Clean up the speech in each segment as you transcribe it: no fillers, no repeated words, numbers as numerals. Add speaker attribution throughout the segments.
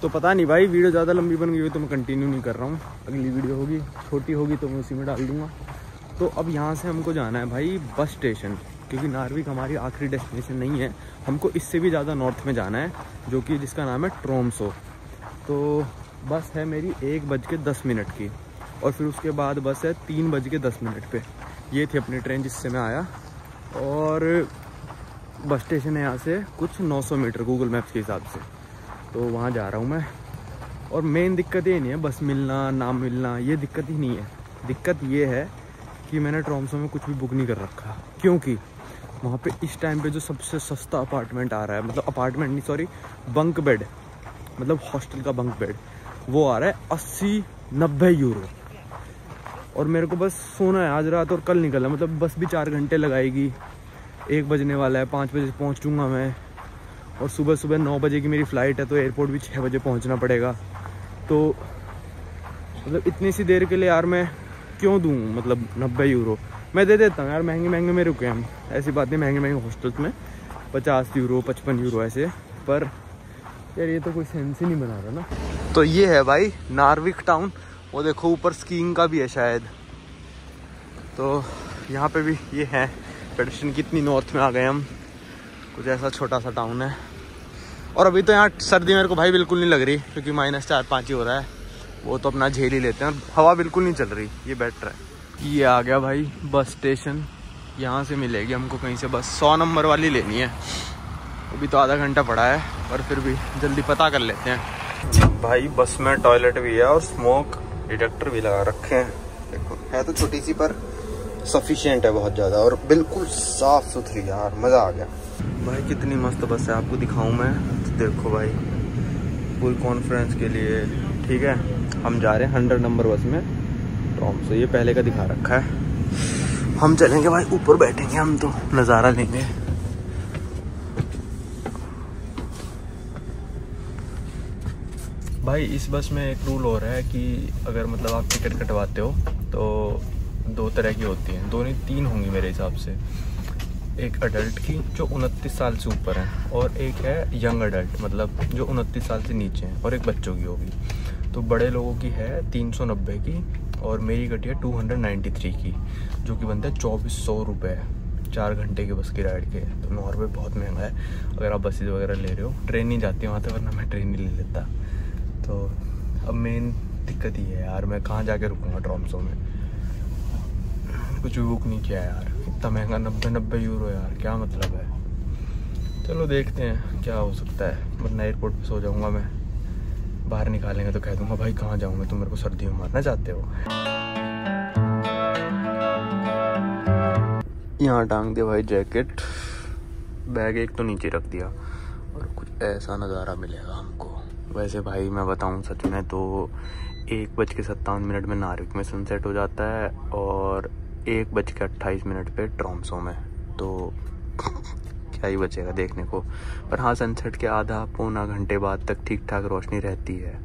Speaker 1: तो पता नहीं भाई, वीडियो ज़्यादा लंबी बन गई हुई तो मैं कंटिन्यू नहीं कर रहा हूँ। अगली वीडियो होगी, छोटी होगी तो मैं उसी में डाल दूँगा। तो अब यहाँ से हमको जाना है भाई बस स्टेशन, क्योंकि नार्विक हमारी आखिरी डेस्टिनेशन नहीं है। हमको इससे भी ज़्यादा नॉर्थ में जाना है, जो कि जिसका नाम है ट्रोम्सो। तो बस है मेरी 1:10 की, और फिर उसके बाद बस है 3:10 पे। ये थी अपनी ट्रेन जिससे मैं आया, और बस स्टेशन है यहाँ से कुछ 900 मीटर गूगल मैप्स के हिसाब से। तो वहाँ जा रहा हूँ मैं। और मेन दिक्कत ये नहीं है बस मिलना ना मिलना, ये दिक्कत ही नहीं है। दिक्कत ये है कि मैंने ट्रोम्सो में कुछ भी बुक नहीं कर रखा, क्योंकि वहाँ पे इस टाइम पे जो सबसे सस्ता अपार्टमेंट आ रहा है, मतलब अपार्टमेंट नहीं सॉरी बंक बेड, मतलब हॉस्टल का बंक बेड, वो आ रहा है 80-90 यूरो। और मेरे को बस सोना है आज रात और कल निकलना, मतलब बस भी 4 घंटे लगाएगी। 1 बजने वाला है, 5 बजे पहुँचूँगा मैं, और सुबह सुबह 9 बजे की मेरी फ़्लाइट है, तो एयरपोर्ट भी 6 बजे पहुँचना पड़ेगा। तो मतलब इतनी सी देर के लिए यार मैं क्यों दूँ, मतलब 90 यूरो मैं दे देता हूँ यार। महंगे महंगे में रुके हम, ऐसी बात नहीं, महंगे महंगे हॉस्टल्स में 50 यूरो 55 यूरो ऐसे, पर यार ये तो कोई सेंस ही नहीं बना रहा ना। तो ये है भाई नार्विक टाउन, वो देखो ऊपर स्कीइंग का भी है शायद। तो यहाँ पे भी ये है पेडिशन, कितनी नॉर्थ में आ गए हम, कुछ ऐसा छोटा सा टाउन है। और अभी तो यहाँ सर्दी मेरे को भाई बिल्कुल नहीं लग रही, क्योंकि -4-5 ही हो रहा है, वो तो अपना झेल ही लेते हैं। और हवा बिल्कुल नहीं चल रही, ये बेटर है। ये आ गया भाई बस स्टेशन, यहाँ से मिलेगी हमको कहीं से बस 100 नंबर वाली लेनी है। अभी तो आधा घंटा पड़ा है, पर फिर भी जल्दी पता कर लेते हैं। भाई बस में टॉयलेट भी है और स्मोक डिटेक्टर भी लगा रखे हैं। देखो है तो छोटी सी, पर सफिशिएंट है बहुत ज़्यादा, और बिल्कुल साफ़ सुथरी यार, मज़ा आ गया भाई। कितनी मस्त बस है, आपको दिखाऊं मैं। तो देखो भाई पूरी कॉन्फ्रेंस के लिए, ठीक है। हम जा रहे हैं 100 नंबर बस में ट्रोम्सो, ये पहले का दिखा रखा है। हम चलेंगे भाई ऊपर, बैठेंगे हम, तो नज़ारा लेंगे। भाई इस बस में एक रूल हो रहा है कि अगर मतलब आप टिकट कटवाते हो तो 2 तरह की होती हैं, 2 नहीं 3 होंगी मेरे हिसाब से। एक अडल्ट की जो 29 साल से ऊपर है, और एक है यंग अडल्ट, मतलब जो 29 साल से नीचे हैं, और एक बच्चों की होगी। तो बड़े लोगों की है 390 की, और मेरी कटी है 293 की, जो कि बनता है 2400 रुपये 4 घंटे की बस की राइड के। तो नॉर्वे बहुत महंगा है अगर आप बसेज वगैरह ले रहे हो। ट्रेन नहीं जाती वहाँ तक, वरना मैं ट्रेन नहीं ले लेता। तो अब मेन दिक्कत ही है यार, मैं कहाँ जाके रुकूँगा ट्रोम्सो में। कुछ भी बुक नहीं किया यार, इतना महंगा 90 यूरो यार, क्या मतलब है। चलो देखते हैं क्या हो सकता है, वरना एयरपोर्ट पे सो जाऊँगा मैं। बाहर निकालेंगे तो कह दूँगा भाई कहाँ जाऊँ मैं, तुम मेरे को सर्दी में मारना चाहते हो। यहाँ टांग दिया भाई जैकेट, बैग एक तो नीचे रख दिया, और कुछ ऐसा नज़ारा मिलेगा हमको। वैसे भाई मैं बताऊँ सच में तो 1:57 में नार्विक में सनसेट हो जाता है, और 1:28 पे ट्रोम्सो में। तो क्या ही बचेगा देखने को। पर हाँ, सनसेट के आधा पौना घंटे बाद तक ठीक ठाक रोशनी रहती है।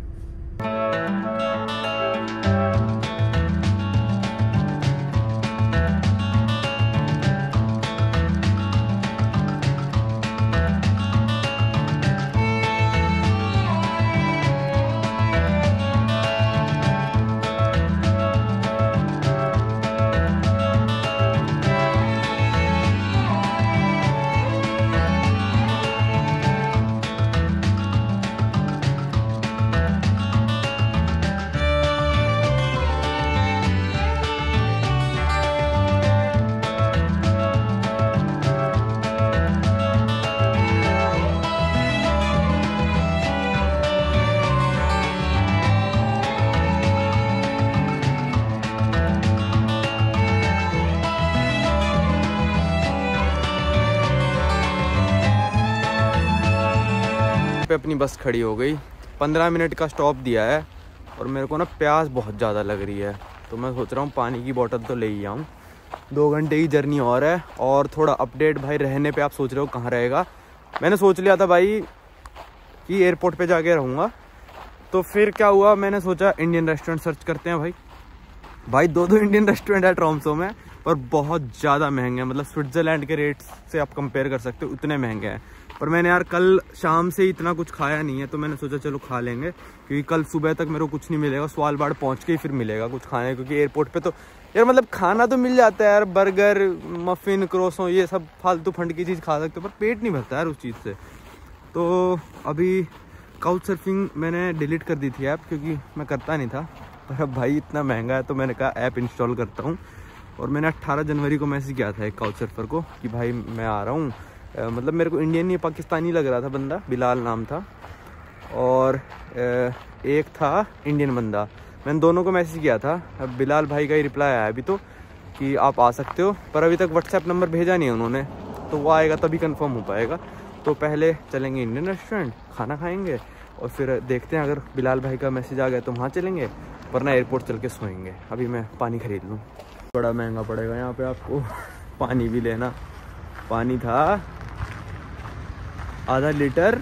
Speaker 1: पे अपनी बस खड़ी हो गई, 15 मिनट का स्टॉप दिया है, और मेरे को ना प्यास बहुत ज़्यादा लग रही है। तो मैं सोच रहा हूँ पानी की बोतल तो ले ही आऊँ। 2 घंटे की जर्नी और है, और थोड़ा अपडेट भाई रहने पे आप सोच रहे हो कहाँ रहेगा। मैंने सोच लिया था भाई कि एयरपोर्ट पे जाके रहूँगा, तो फिर क्या हुआ, मैंने सोचा इंडियन रेस्टोरेंट सर्च करते हैं। भाई 2 इंडियन रेस्टोरेंट है ट्रोम्सो में, पर बहुत ज़्यादा महंगे हैं, मतलब स्विट्ज़रलैंड के रेट से आप कंपेयर कर सकते हो, उतने महंगे हैं। पर मैंने यार कल शाम से इतना कुछ खाया नहीं है, तो मैंने सोचा चलो खा लेंगे, क्योंकि कल सुबह तक मेरे को कुछ नहीं मिलेगा, स्वालबाड़ पहुँच के ही फिर मिलेगा कुछ खाने, क्योंकि एयरपोर्ट पे तो यार मतलब खाना तो मिल जाता है यार, बर्गर, मफ़िन, क्रोसों, ये सब फालतू फंड की चीज़ खा सकते हो, पर पेट नहीं भरता यार उस चीज़ से। तो अभी काउच सर्फिंग मैंने डिलीट कर दी थी ऐप, क्योंकि मैं करता नहीं था, पर अब भाई इतना महंगा है तो मैंने कहा ऐप इंस्टॉल करता हूँ। और मैंने 18 जनवरी को मैसेज किया था एक काउच सर्फर को कि भाई मैं आ रहा हूँ, मतलब मेरे को इंडियन नहीं पाकिस्तानी लग रहा था बंदा, बिलाल नाम था, और एक था इंडियन बंदा। मैंने दोनों को मैसेज किया था, अब बिलाल भाई का ही रिप्लाई आया अभी तो कि आप आ सकते हो, पर अभी तक व्हाट्सएप नंबर भेजा नहीं है उन्होंने, तो वो आएगा तभी कंफर्म हो पाएगा। तो पहले चलेंगे इंडियन रेस्टोरेंट, खाना खाएंगे, और फिर देखते हैं अगर बिलाल भाई का मैसेज आ गया तो वहाँ चलेंगे, वरना एयरपोर्ट चल के सोएंगे। अभी मैं पानी खरीद लूँ, बड़ा महंगा पड़ेगा यहाँ पे आपको पानी भी लेना। पानी था आधा लीटर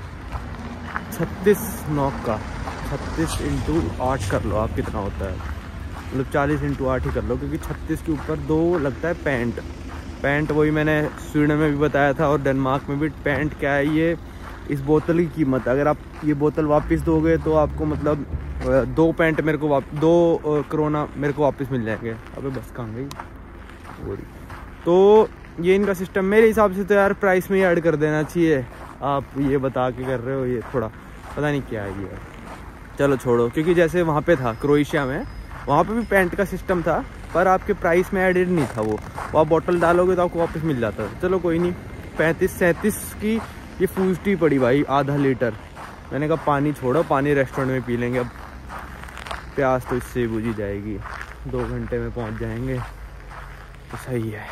Speaker 1: 36 नॉक का, 36 इंटू 8 कर लो आप, कितना होता है, मतलब 40 इंटू 8 ही कर लो, क्योंकि 36 के ऊपर 2 लगता है पैंट। वही मैंने स्वीडन में भी बताया था और डेनमार्क में भी। पैंट क्या है, ये इस बोतल की कीमत, अगर आप ये बोतल वापस दोगे तो आपको मतलब 2 पैंट मेरे को 2 कोरोना मेरे को वापस मिल जाएंगे। अबे बस कहाँ गई वो। तो ये इनका सिस्टम मेरे हिसाब से तो यार प्राइस में ही ऐड कर देना चाहिए। आप ये बता के कर रहे हो, ये थोड़ा पता नहीं क्या है ये। चलो छोड़ो, क्योंकि जैसे वहाँ पे था क्रोएशिया में, वहाँ पे भी पैंट का सिस्टम था, पर आपके प्राइस में एडेड नहीं था वो आप बॉटल डालोगे तो आपको वापस मिल जाता था। चलो कोई नहीं, 35-37 की ये फूसटी पड़ी भाई, आधा लीटर। मैंने कहा पानी छोड़ो, पानी रेस्टोरेंट में पी लेंगे, अब प्यास तो इससे ही बुझी जाएगी, 2 घंटे में पहुँच जाएंगे तो सही है।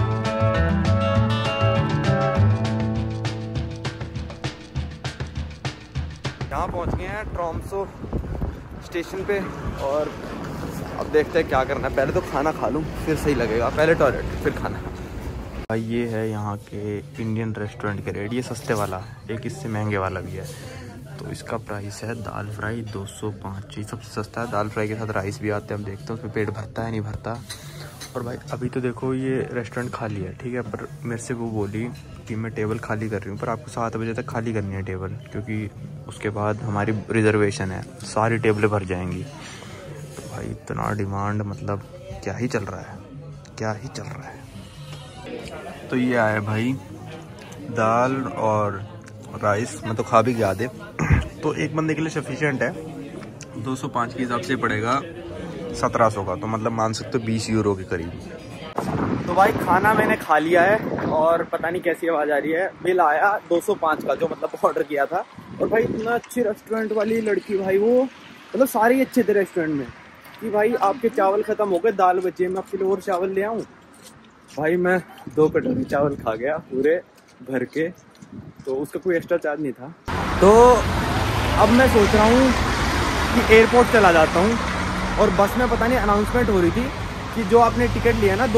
Speaker 1: यहाँ पहुँच गए हैं ट्रॉम्सो स्टेशन पे, और अब देखते हैं क्या करना है। पहले तो खाना खा लूँ फिर सही लगेगा, पहले टॉयलेट फिर खाना। भाई ये है यहाँ के इंडियन रेस्टोरेंट के रेट, ये सस्ते वाला, एक इससे महंगे वाला भी है। तो इसका प्राइस है दाल फ्राई 205, ये सबसे सस्ता है। दाल फ्राई के साथ राइस भी आते हैं, हम देखते हैं उसमें पेट भरता है नहीं भरता। और भाई अभी तो देखो ये रेस्टोरेंट खाली है, ठीक है, पर मेरे से वो बोली कि मैं टेबल खाली कर रही हूँ, पर आपको 7 बजे तक खाली करनी है टेबल, क्योंकि उसके बाद हमारी रिजर्वेशन है, सारी टेबलें भर जाएंगी। तो भाई इतना डिमांड, मतलब क्या ही चल रहा है, क्या ही चल रहा है। तो ये आया भाई दाल और राइस, मैं तो खा भी गया दे, तो एक बंदे के लिए सफिशिएंट है। 205 के हिसाब से पड़ेगा 1700 का, तो मतलब मान सकते हो 20 यूरो के करीब। तो भाई खाना मैंने खा लिया है, और पता नहीं कैसी आवाज़ आ रही है। बिल आया 205 का, जो मतलब ऑर्डर किया था। और भाई इतना अच्छी रेस्टोरेंट वाली लड़की भाई, वो मतलब सारे ही अच्छे थे रेस्टोरेंट में, कि भाई आपके चावल ख़त्म हो गए, दाल बचे, मैं आपके लिए और चावल ले आऊँ। भाई मैं 2 कटोरी चावल खा गया पूरे भर के, तो उसका कोई एक्स्ट्रा चार्ज नहीं था। तो अब मैं सोच रहा हूँ कि एयरपोर्ट चला जाता हूँ, और बस में पता नहीं अनाउंसमेंट हो रही थी कि जो आपने टिकट लिया ना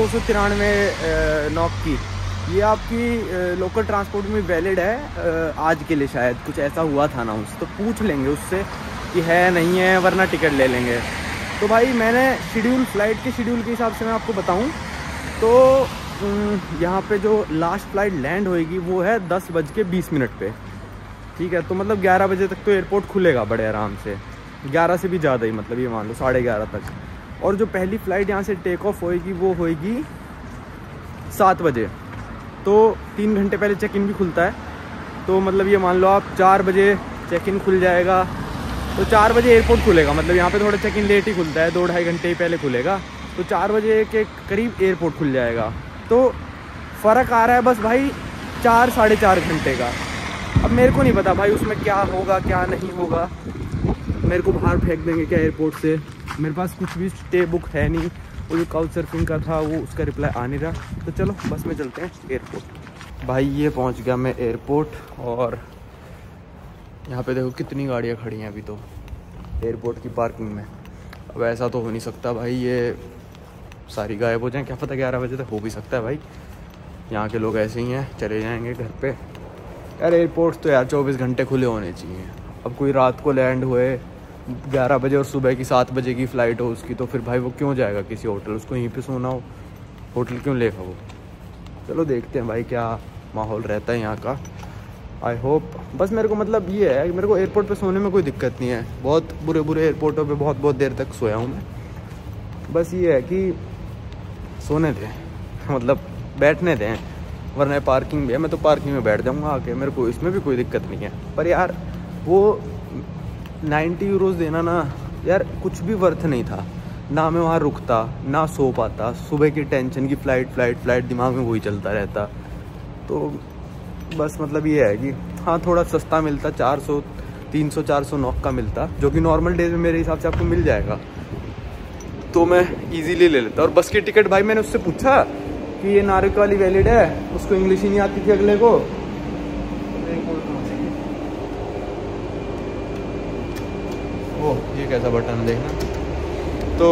Speaker 1: 293 नॉक की, ये आपकी लोकल ट्रांसपोर्ट में वैलिड है आज के लिए, शायद कुछ ऐसा हुआ था अनाउंस। तो पूछ लेंगे उससे कि है नहीं है, वरना टिकट ले लेंगे। तो भाई मैंने शेड्यूल, फ्लाइट के शेड्यूल के हिसाब से मैं आपको बताऊँ तो यहाँ पे जो लास्ट फ्लाइट लैंड होएगी वो है 10:20 पे, ठीक है। तो मतलब 11 बजे तक तो एयरपोर्ट खुलेगा बड़े आराम से, 11 से भी ज़्यादा ही, मतलब ये मान लो 11:30 तक। और जो पहली फ़्लाइट यहाँ से टेक ऑफ होएगी वो होएगी 7 बजे, तो 3 घंटे पहले चेक इन भी खुलता है। तो मतलब ये मान लो आप 4 बजे चेक इन खुल जाएगा, तो 4 बजे एयरपोर्ट खुलेगा। मतलब यहाँ पे थोड़ा चेक इन लेट ही खुलता है, 2-2.5 घंटे ही पहले खुलेगा, तो 4 बजे के करीब एयरपोर्ट खुल जाएगा। तो फ़र्क आ रहा है बस भाई 4-4.5 घंटे का। अब मेरे को नहीं पता भाई उसमें क्या होगा क्या नहीं होगा, मेरे को बाहर फेंक देंगे क्या एयरपोर्ट से। मेरे पास कुछ भी स्टे बुक है नहीं, वो जो काउच सर्फिंग का था वो उसका रिप्लाई आ नहीं रहा। तो चलो बस में चलते हैं एयरपोर्ट। भाई ये पहुंच गया मैं एयरपोर्ट, और यहाँ पे देखो कितनी गाड़ियाँ खड़ी हैं अभी तो एयरपोर्ट की पार्किंग में। अब ऐसा तो हो नहीं सकता भाई ये सारी गायब हो जाएं, क्या पता 11 बजे तक, हो भी सकता है भाई। यहाँ के लोग ऐसे ही हैं, चले जाएंगे घर पे। यार एयरपोर्ट तो यार 24 घंटे खुले होने चाहिए। अब कोई रात को लैंड हुए 11 बजे और सुबह की 7 बजे की फ़्लाइट हो उसकी, तो फिर भाई वो क्यों जाएगा किसी होटल, उसको यहीं पे सोना हो। होटल क्यों लेगा वो। चलो देखते हैं भाई क्या माहौल रहता है यहाँ का। आई होप, बस मेरे को मतलब ये है कि मेरे को एयरपोर्ट पे सोने में कोई दिक्कत नहीं है। बहुत बुरे बुरे एयरपोर्टों पे बहुत देर तक सोया हूँ मैं। बस ये है कि सोने दें, मतलब बैठने दें, वरना पार्किंग भी है, मैं तो पार्किंग में बैठ जाऊँगा आके, मेरे को इसमें भी कोई दिक्कत नहीं है। पर यार वो 90 यूरोज़ देना ना यार कुछ भी वर्थ नहीं था। ना मैं वहाँ रुकता, ना सो पाता, सुबह की टेंशन की फ़्लाइट दिमाग में वही चलता रहता। तो बस मतलब ये है कि हाँ थोड़ा सस्ता मिलता, 400 300 400 नॉक का मिलता, जो कि नॉर्मल डेज में मेरे हिसाब से आपको मिल जाएगा, तो मैं इजीली ले लेता। और बस की टिकट भाई मैंने उससे पूछा कि ये नारिक वाली वैलिड है, उसको इंग्लिश ही नहीं आती थी अगले को। ओह ये कैसा बटन देखना। तो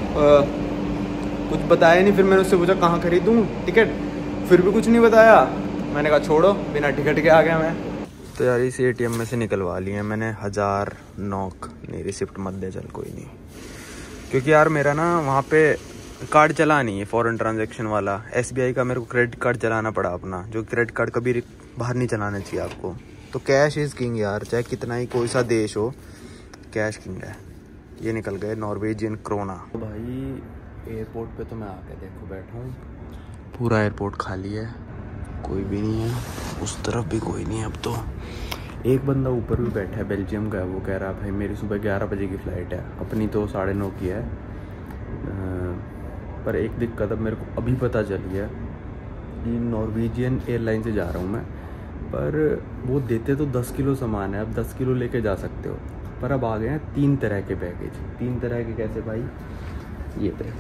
Speaker 1: कुछ बताया नहीं, फिर मैंने उससे पूछा कहाँ खरीदूँ टिकट, फिर भी कुछ नहीं बताया। मैंने कहा छोड़ो, बिना टिकट के आ गया मैं। तो यार इस ATM में से निकलवा लिए मैंने 1000 नॉक, नहीं रिसिप्ट मत दे, चल कोई नहीं, क्योंकि यार मेरा ना वहाँ पे कार्ड चला नहीं है फॉरेन ट्रांजैक्शन वाला। SBI का मेरे को क्रेडिट कार्ड चलाना पड़ा अपना, जो क्रेडिट कार्ड कभी बाहर नहीं चलाना चाहिए आपको। तो कैश इज़ किंग यार, चाहे कितना ही कोई सा देश हो, कैश किंग है। ये निकल गए नॉर्वेजियन क्रोना। तो भाई एयरपोर्ट पे तो मैं आके देखो बैठा हूँ, पूरा एयरपोर्ट खाली है, कोई भी नहीं है, उस तरफ भी कोई नहीं है। अब तो एक बंदा ऊपर भी बैठा है, बेल्जियम का है, वो कह रहा है भाई मेरी सुबह 11 बजे की फ़्लाइट है, अपनी तो 9:30 की है। पर एक दिक्कत अब मेरे को अभी पता चली है कि नॉर्वेजियन एयरलाइन से जा रहा हूँ मैं, पर वो देते तो 10 किलो सामान है, अब 10 किलो लेके जा सकते हो, पर अब आ गए हैं 3 तरह के पैकेज। 3 तरह के कैसे भाई, ये देखो।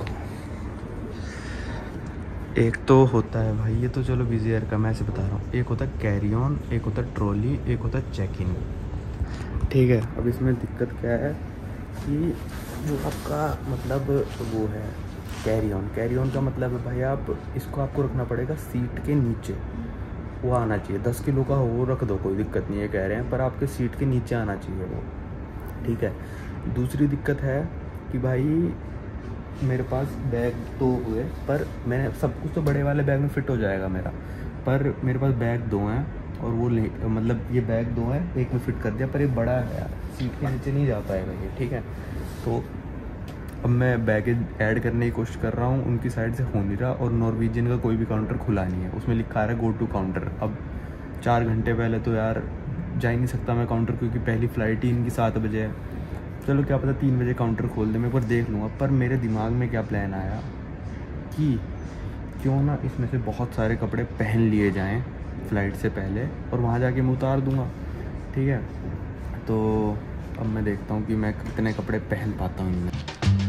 Speaker 1: एक तो होता है भाई, ये तो चलो विज़ एयर का मैं ऐसे बता रहा हूँ, एक होता है कैरी ऑन, एक होता है ट्रॉली, एक होता है चेक इन, ठीक है। अब इसमें दिक्कत क्या है कि जो आपका मतलब वो है कैरी ऑन का मतलब है भाई आप इसको आपको रखना पड़ेगा सीट के नीचे, वो आना चाहिए। 10 किलो का हो रख दो, कोई दिक्कत नहीं है कह रहे हैं, पर आपके सीट के नीचे आना चाहिए वो, ठीक है। दूसरी दिक्कत है कि भाई मेरे पास बैग तो हुए, पर मैंने सब कुछ तो बड़े वाले बैग में फ़िट हो जाएगा मेरा, पर मेरे पास बैग 2 हैं और वो मतलब ये बैग 2 हैं, एक में फ़िट कर दिया, पर ये बड़ा है यार, सीट के नीचे नहीं जा पाएगा ये, ठीक है। तो अब मैं बैगेज ऐड करने की कोशिश कर रहा हूँ, उनकी साइड से हो नहीं रहा, और नॉर्वेजियन का कोई भी काउंटर खुला नहीं है, उसमें लिखा है गो टू काउंटर। अब 4 घंटे पहले तो यार जा ही नहीं सकता मैं काउंटर, क्योंकि पहली फ़्लाइट ही इनकी 7 बजे है। चलो क्या पता 3 बजे काउंटर खोल दे, मैं एक बार देख लूँगा। पर मेरे दिमाग में क्या प्लान आया कि क्यों ना इसमें से बहुत सारे कपड़े पहन लिए जाएं फ़्लाइट से पहले, और वहाँ जाके मैं उतार दूँगा, ठीक है। तो अब मैं देखता हूँ कि मैं कितने कपड़े पहन पाता हूँ इनमें।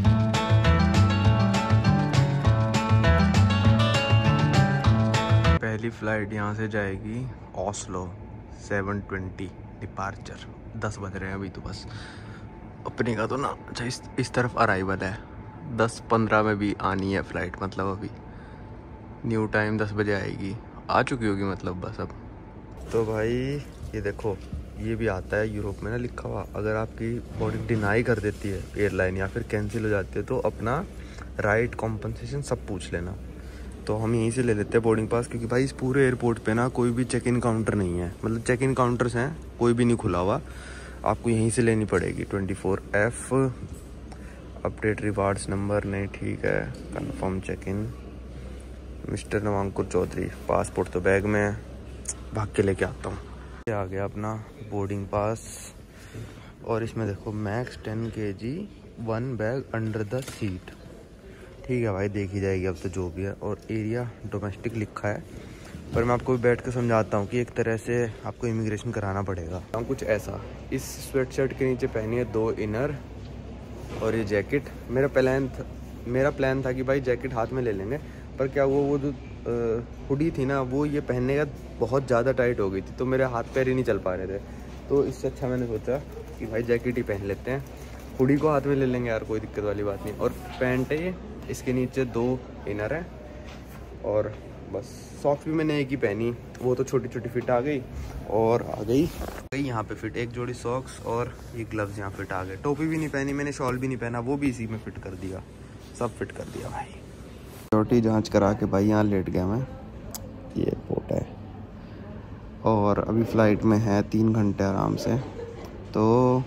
Speaker 1: पहली फ़्लाइट यहाँ से जाएगी ओस्लो, 7:20 डिपार्चर, 10 बज रहे हैं अभी तो बस। अपने का तो ना अच्छा इस तरफ अराइवल है, 10:15 में भी आनी है फ़्लाइट, मतलब अभी न्यू टाइम 10 बजे आएगी, आ चुकी होगी मतलब बस अब। तो भाई ये देखो, ये भी आता है यूरोप में ना लिखा हुआ, अगर आपकी बोर्डिंग डिनाई कर देती है एयरलाइन या फिर कैंसिल हो जाती है तो अपना राइट कॉम्पनसेशन सब पूछ लेना। तो हम यहीं से ले लेते हैं बोर्डिंग पास, क्योंकि भाई इस पूरे एयरपोर्ट पे ना कोई भी चेक इन काउंटर नहीं है, मतलब चेक इन काउंटर्स हैं कोई भी नहीं खुला हुआ, आपको यहीं से लेनी पड़ेगी। 24F अपडेट रिवार्ड्स नंबर नहीं, ठीक है। Confirm check in, mister Navankur Chaudhary, passport तो बैग में है, भाग के लेके आता हूँ। ये आ गया अपना बोर्डिंग पास, और इसमें देखो max 10 kg 1 bag under the seat, ठीक है भाई देखी जाएगी अब तो जो भी है। और एरिया डोमेस्टिक लिखा है, पर मैं आपको भी बैठ के समझाता हूँ कि एक तरह से आपको इमिग्रेशन कराना पड़ेगा। कुछ ऐसा, इस स्वेट शर्ट के नीचे पहनी है 2 इनर और ये जैकेट। मेरा प्लान था कि भाई जैकेट हाथ में ले लेंगे, पर क्या वो जो हुडी थी ना, वो ये पहनने का बहुत ज़्यादा टाइट हो गई थी, तो मेरे हाथ पैर ही नहीं चल पा रहे थे। तो इससे अच्छा मैंने सोचा कि भाई जैकेट ही पहन लेते हैं, हुडी को हाथ में ले लेंगे यार, कोई दिक्कत वाली बात नहीं। और पैंट है ये, इसके नीचे 2 इनर है, और बस सॉक्स भी मैंने एक ही पहनी, वो तो छोटी छोटी फिट आ गई, और आ गई यहाँ पे फिट एक जोड़ी सॉक्स, और ये ग्लव्स यहाँ फिट आ गए। टोपी भी नहीं पहनी मैंने, शॉल भी नहीं पहना, वो भी इसी में फिट कर दिया, सब फिट कर दिया भाई।
Speaker 2: सिक्योरिटी जांच करा के भाई यहाँ लेट गया मैं। ये एयरपोर्ट है और अभी फ़्लाइट में है 3 घंटे आराम से। तो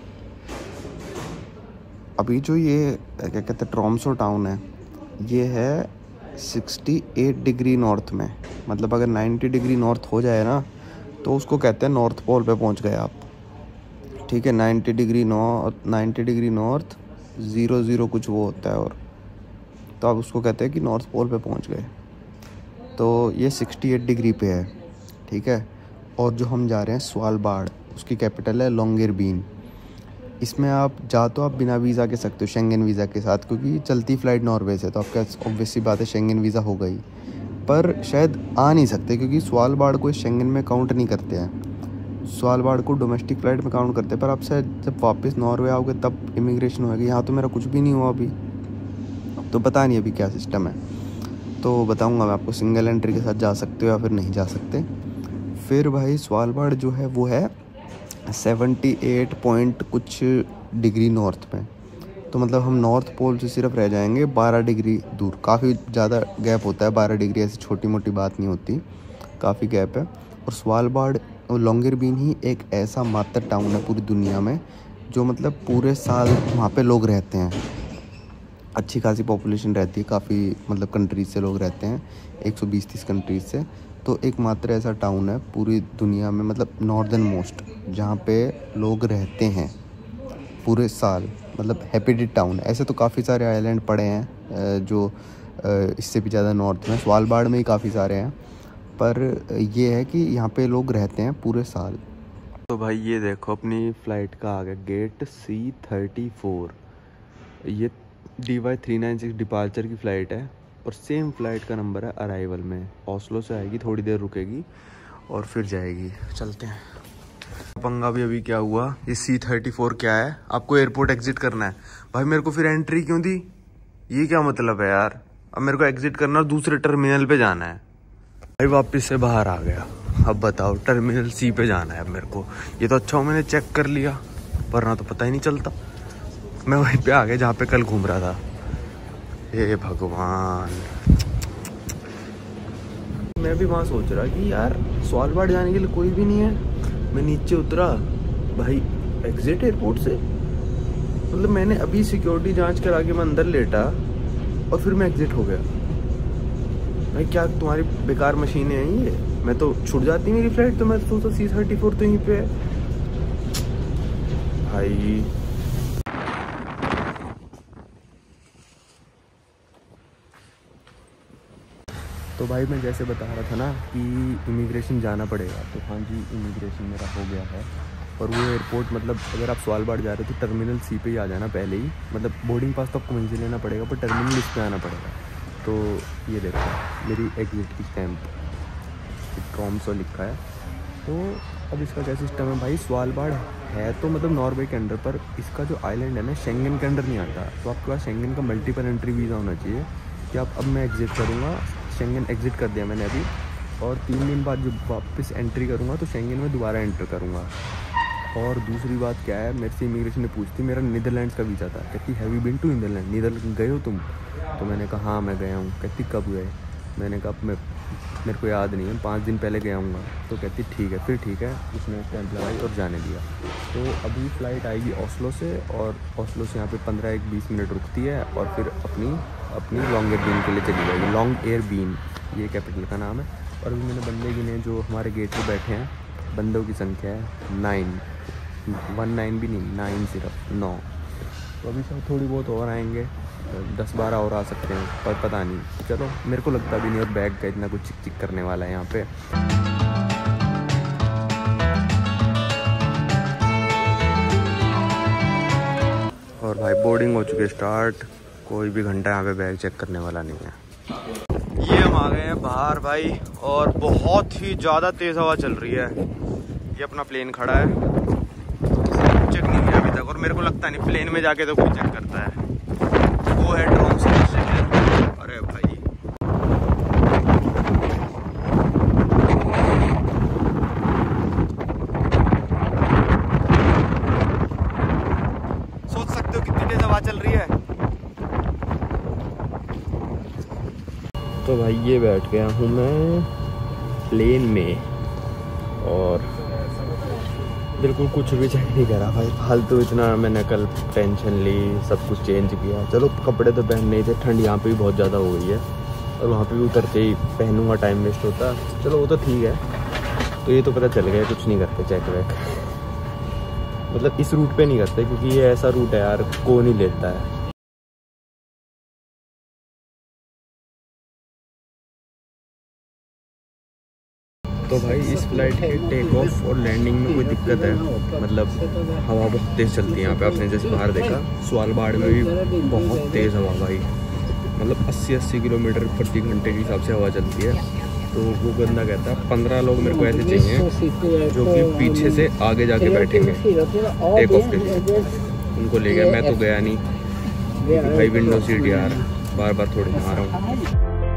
Speaker 2: अभी जो ये क्या कहते हैं ट्रोम्सो टाउन है, ये है 68 डिग्री नॉर्थ में। मतलब अगर 90 डिग्री नॉर्थ हो जाए ना तो उसको कहते हैं नॉर्थ पोल पे पहुंच गए आप। ठीक है, 90 डिग्री नॉर्थ 00 कुछ वो होता है, और तो आप उसको कहते हैं कि नॉर्थ पोल पे पहुंच गए। तो ये 68 डिग्री पे है। ठीक है, और जो हम जा रहे हैं स्वालबार्ड, उसकी कैपिटल है लॉन्गेरबीन। इसमें आप बिना वीज़ा के सकते हो, शेंगन वीज़ा के साथ, क्योंकि चलती फ़्लाइट नॉर्वे से, तो आपका ऑब्वियस सी बात है शेंगन वीज़ा हो गई। पर शायद आ नहीं सकते क्योंकि स्वालबार्ड को शेंगन में काउंट नहीं करते हैं। स्वालबार्ड को डोमेस्टिक फ़्लाइट में काउंट करते हैं। पर आप शायद जब वापस नॉर्वे आओगे तब इमिग्रेशन होगी। यहाँ तो मेरा कुछ भी नहीं हुआ अभी, तो पता नहीं अभी क्या सिस्टम है। तो बताऊँगा मैं आपको, सिंगल एंट्री के साथ जा सकते हो या फिर नहीं जा सकते। फिर भाई स्वालबार्ड जो है वो है 78 पॉइंट कुछ डिग्री नॉर्थ में। तो मतलब हम नॉर्थ पोल से सिर्फ रह जाएंगे 12 डिग्री दूर। काफ़ी ज़्यादा गैप होता है, 12 डिग्री ऐसी छोटी मोटी बात नहीं होती, काफ़ी गैप है। और स्वालबार्ड और लॉन्गेरबीन ही एक ऐसा मात्र टाउन है पूरी दुनिया में जो मतलब पूरे साल वहाँ पे लोग रहते हैं। अच्छी खासी पॉपुलेशन रहती है, काफ़ी मतलब कंट्रीज से लोग रहते हैं, 120-30 कंट्रीज से। तो एकमात्र ऐसा टाउन है पूरी दुनिया में, मतलब नॉर्दर्न मोस्ट, जहाँ पे लोग रहते हैं पूरे साल। मतलब हैप्पीडेड टाउन है। ऐसे तो काफ़ी सारे आइलैंड पड़े हैं जो इससे भी ज़्यादा नॉर्थ में, स्वालबार्ड में ही काफ़ी सारे हैं, पर ये है कि यहाँ पे लोग रहते हैं पूरे साल।
Speaker 1: तो भाई ये देखो अपनी फ़्लाइट का आ गया गेट C34। ये DY396 डिपार्चर की फ़्लाइट है और सेम फ़्लाइट का नंबर है अराइवल में। ओस्लो से आएगी, थोड़ी देर रुकेगी और फिर जाएगी। चलते हैं। पंगा भी अभी क्या हुआ, ये C34 क्या है, आपको एयरपोर्ट एग्जिट करना है। भाई मेरे को फिर एंट्री क्यों दी, ये क्या मतलब है यार। अब मेरे को एग्जिट करना और दूसरे टर्मिनल पे जाना है। भाई वापस से बाहर आ गया। अब बताओ, टर्मिनल C पे जाना है अब मेरे को। ये तो अच्छा हो मैंने चेक कर लिया, वरना तो पता ही नहीं चलता। मैं वहीं पे आ गया जहाँ पे कल घूम रहा था। हे भगवान, मैं भी वहाँ सोच रहा कि यार स्वालबार्ड जाने के लिए कोई भी नहीं है। मैं नीचे उतरा, भाई एग्जिट एयरपोर्ट से, मतलब मैंने अभी सिक्योरिटी जांच करा के मैं अंदर लेटा और फिर मैं एग्जिट हो गया। भाई क्या तुम्हारी बेकार मशीनें हैं ये, मैं तो छूट जाती मेरी फ्लाइट। तो मैं सोचता C34 तो यहीं पे है भाई। तो भाई मैं जैसे बता रहा था ना कि इमिग्रेशन जाना पड़ेगा, तो हाँ जी इमिग्रेशन मेरा हो गया है। और वो एयरपोर्ट, मतलब अगर आप स्वालबार्ड जा रहे हो तो टर्मिनल C पे ही आ जाना पहले ही। मतलब बोर्डिंग पास तो आपको वहीं से लेना पड़ेगा, पर टर्मिनल इस पे आना पड़ेगा। तो ये देखो मेरी एग्जिट की स्टैम्प, ट्रोम्सो लिखा है। तो अब इसका क्या सिस्टम है भाई, स्वालबार्ड है तो मतलब नॉर्वे के अंडर, पर इसका जो आइलैंड है ना शेंगन के अंडर नहीं आता। तो आपके पास शेंगन का मल्टीपल एंट्री वीज़ा होना चाहिए कि आप, अब मैं एग्जिट करूँगा, शेंगन एग्जिट कर दिया मैंने अभी, और 3 दिन बाद जब वापस एंट्री करूँगा तो शेंगन में दोबारा एंटर करूँगा। और दूसरी बात क्या है, मेरे से इमिग्रेशन ने पूछती, मेरा नीदरलैंड्स का वीज़ा था। कहती have you been to Netherlands गए हो तुम? तो मैंने कहा हाँ मैं गया हूँ। कहती कब गए? मैंने कहा मेरे को याद नहीं है, 5 दिन पहले गया हूँ। तो कहती ठीक है, फिर ठीक है। उसने स्टैंप लगाई और जाने दिया। तो अभी फ़्लाइट आएगी ओस्लो से, और ओस्लो से यहाँ पे 15-20 मिनट रुकती है और फिर अपनी लॉन्गेरबीन के लिए चली जाएगी। लॉन्गेरबीन ये कैपिटल का नाम है। और अभी मैंने बंदे गिने जो हमारे गेट पे बैठे हैं, बंदों की संख्या है 9, 19 भी नहीं, 9 सिर्फ 9। तो अभी शायद थोड़ी बहुत और आएंगे, 10-12 और आ सकते हैं, पर पता नहीं। चलो मेरे को लगता भी नहीं और बैग का इतना कुछ चिक चिक करने वाला है यहाँ पे। और भाई बोर्डिंग हो चुकी है स्टार्ट, कोई भी घंटा यहाँ पे बैग चेक करने वाला नहीं है। ये हम आ गए हैं बाहर भाई, और बहुत ही ज़्यादा तेज़ हवा चल रही है। ये अपना प्लेन खड़ा है, चेक नहीं किया अभी तक, और मेरे को लगता नहीं प्लेन में जाके तो कोई चेक करता है। वो है ट्रोम्सो शहर। अरे भाई सोच सकते हो कितनी तेज हवा चल रही है। भाई ये बैठ गया हूँ मैं प्लेन में और बिल्कुल कुछ भी चेक नहीं करा भाई, फालतू इतना मैंने कल टेंशन ली, सब कुछ चेंज किया। चलो कपड़े तो पहनने ही थे, ठंड यहाँ पे भी बहुत ज़्यादा हो गई है और वहाँ पे भी उतरते ही पहनूंगा, टाइम वेस्ट होता। चलो वो तो ठीक है। तो ये तो पता चल गया कुछ नहीं करते चेक वेक, मतलब इस रूट पे नहीं करते क्योंकि ये ऐसा रूट है यार को नहीं लेता है। तो भाई इस फ्लाइट के टेक ऑफ और लैंडिंग में कोई दिक्कत है, मतलब हवा बहुत तेज़ चलती है यहाँ पे। आपने जैसे बाहर देखा स्वालबार्ड में भी बहुत तेज़ हवा भाई, मतलब 80-80 किलोमीटर प्रति घंटे के हिसाब से हवा चलती है। तो वो बंदा कहता है 15 लोग मेरे को ऐसे चाहिए जो कि पीछे से आगे जाके बैठेंगे टेक ऑफ के लिए। उनको ले गया, मैं तो गया नहीं क्योंकि भाई विंडो सीट यार बार बार थोड़ी आ रहा हूँ।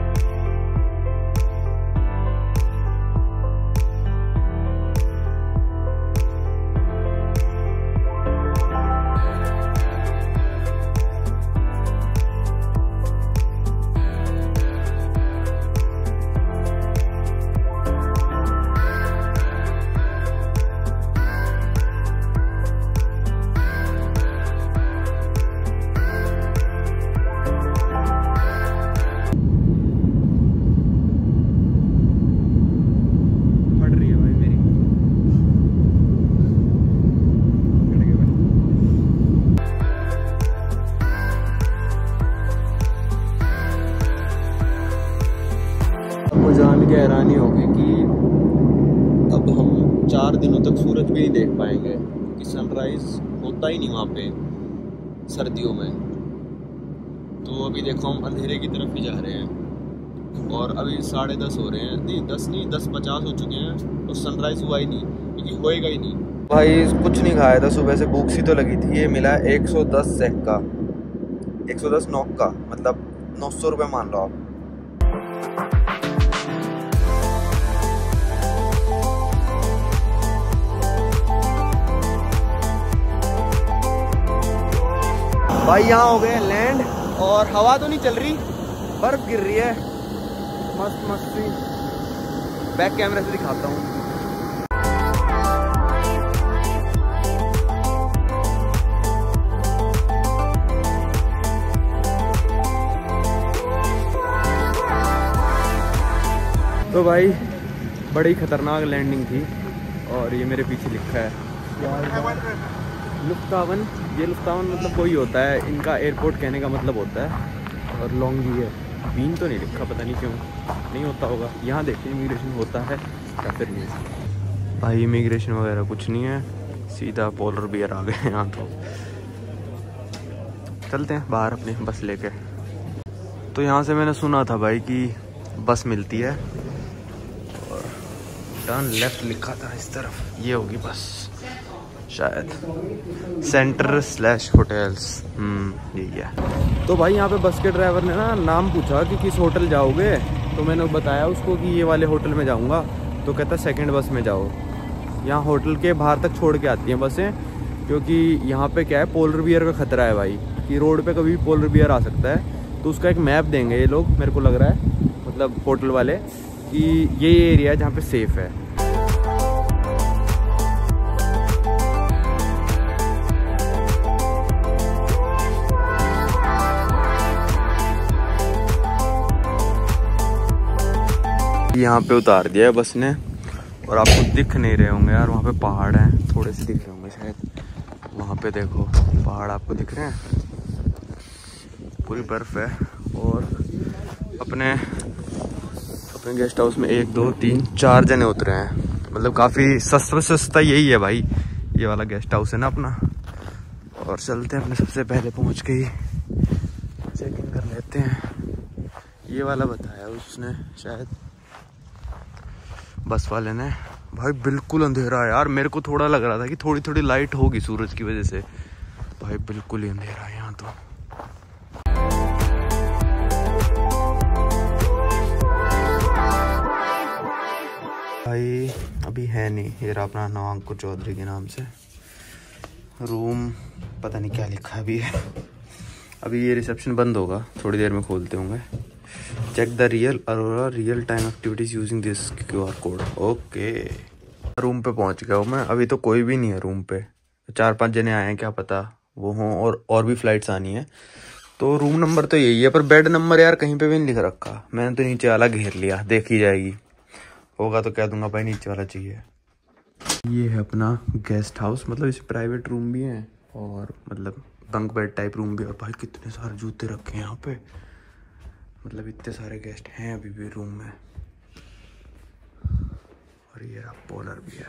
Speaker 1: जान के हैरानी होगी कि अब हम 4 दिनों तक सूरज भी नहीं देख पाएंगे क्योंकि सनराइज होता ही नहीं वहाँ पे सर्दियों में। तो अभी देखो हम अंधेरे की तरफ ही जा रहे हैं और अभी 10:30 हो रहे हैं, नहीं 10 नहीं 10:50 हो चुके हैं, तो सनराइज हुआ ही नहीं क्योंकि होएगा ही नहीं। भाई कुछ नहीं खाया था सुबह से, भूख सी तो लगी थी। ये मिला 110 सेक का, 110 नॉक का, मतलब 900 रुपये मान लो आप। भाई यहाँ हो गए लैंड और हवा तो नहीं चल रही, बर्फ गिर रही है मस्त मस्त सी। बैक कैमरे से दिखाता हूँ। तो भाई बड़ी खतरनाक लैंडिंग थी और ये मेरे पीछे लिखा है लुफ्तावन। ये लुफ्तावन मतलब कोई होता है, इनका एयरपोर्ट कहने का मतलब होता है। और लॉन्गी है, बीन तो नहीं लिखा, पता नहीं क्यों नहीं होता होगा। यहाँ देखिए इमिग्रेशन होता है या फिर नहीं। भाई इमिग्रेशन वगैरह कुछ नहीं है, सीधा पोलर बियर आ गए यहाँ। तो चलते हैं बाहर अपनी बस लेके। तो यहाँ से मैंने सुना था भाई कि बस मिलती है और टर्न लेफ्ट लिखा था इस तरफ, ये होगी बस शायद, सेंटर/होटल्स यही है। तो भाई यहाँ पे बस के ड्राइवर ने ना नाम पूछा कि किस होटल जाओगे, तो मैंने बताया उसको कि ये वाले होटल में जाऊँगा। तो कहता सेकंड बस में जाओ। यहाँ होटल के बाहर तक छोड़ के आती हैं बसें, क्योंकि यहाँ पे क्या है पोलर बियर का खतरा है भाई, कि रोड पे कभी भी पोलर बियर आ सकता है। तो उसका एक मैप देंगे ये लोग, मेरे को लग रहा है, मतलब होटल वाले, कि ये एरिया है जहाँ पे सेफ़ है। यहाँ पे उतार दिया है बस ने और आपको दिख नहीं रहे होंगे यार, वहाँ पे पहाड़ हैं, थोड़े से दिख रहे होंगे शायद। वहाँ पे देखो पहाड़ आपको दिख रहे हैं, पूरी बर्फ़ है। और अपने गेस्ट हाउस में 1 2 3 4 जने उतरे हैं, मतलब काफ़ी सस्ता यही है भाई, ये वाला गेस्ट हाउस है ना अपना। और चलते हैं अपने, सबसे पहले पहुँच के ही चेक इन कर लेते हैं। ये वाला बताया उसने शायद, बस वाले ने। भाई बिल्कुल अंधेरा है यार, मेरे को थोड़ा लग रहा था कि थोड़ी थोड़ी लाइट होगी सूरज की वजह से, भाई बिल्कुल ही अंधेरा है यहाँ तो। भाई अभी है नहीं, ये रहा अपना नवांकुर चौधरी के नाम से रूम, पता नहीं क्या लिखा अभी है। अभी ये रिसेप्शन बंद होगा, थोड़ी देर में खोलते होंगे।
Speaker 2: Check the real aurora real time activities using this QR code. Okay, room पे पहुंच गया हूँ मैं। अभी तो कोई भी नहीं है रूम पे, 4-5 जने आए हैं, क्या पता वो हों, और भी फ्लाइट्स आनी है। तो रूम नंबर तो यही है, पर बेड नंबर यार कहीं पे भी नहीं लिख रखा। मैंने तो नीचे वाला घेर लिया, देखी जाएगी, होगा तो कह दूंगा भाई नीचे वाला चाहिए। ये है अपना गेस्ट हाउस, मतलब इस प्राइवेट रूम भी है और मतलब बंक बेड टाइप रूम भी। और भाई कितने सारे जूते रखे हैं यहाँ पे, मतलब इतने सारे गेस्ट हैं अभी भी रूम में। और ये रहा पोलर बियर।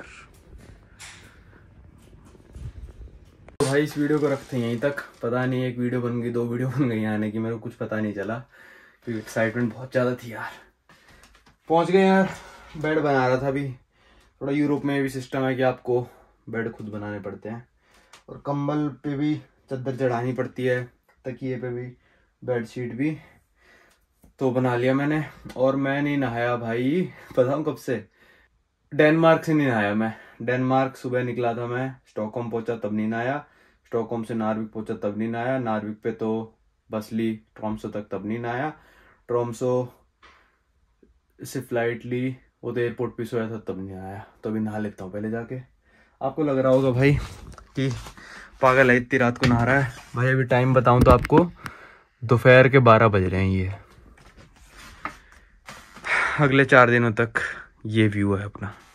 Speaker 1: तो भाई इस वीडियो को रखते हैं यहीं तक। पता नहीं एक वीडियो बन गई, 2 वीडियो बन गई आने की, मेरे को कुछ पता नहीं चला क्योंकि एक्साइटमेंट बहुत ज़्यादा थी यार। पहुंच गए यार। बेड बना रहा था अभी। थोड़ा यूरोप में भी सिस्टम है कि आपको बेड खुद बनाने पड़ते हैं, और कंबल पे भी चादर चढ़ानी पड़ती है, तकिए पे भी, बेडशीट भी। तो बना लिया मैंने। और मैं नहीं नहाया भाई, पता हूँ कब से, डेनमार्क से नहीं नहाया मैं। डेनमार्क सुबह निकला था मैं, स्टॉकहोम पहुंचा तब नहीं नहाया, स्टॉकहोम से नार्विक पहुंचा तब नहीं नहाया, नार्विक पे तो बस ली ट्रोम्सो तक तब नहीं नहाया, ट्रोम्सो से फ्लाइट ली, वो तो एयरपोर्ट पे सोया था तब नहीं आया। तो अभी नहा लेता हूँ पहले जाके। आपको लग रहा होगा भाई कि पागल है, इतनी रात को नहा रहा है। भाई अभी टाइम बताऊँ तो आपको दोपहर के 12 बज रहे हैं। ये अगले 4 दिनों तक ये व्यू है अपना।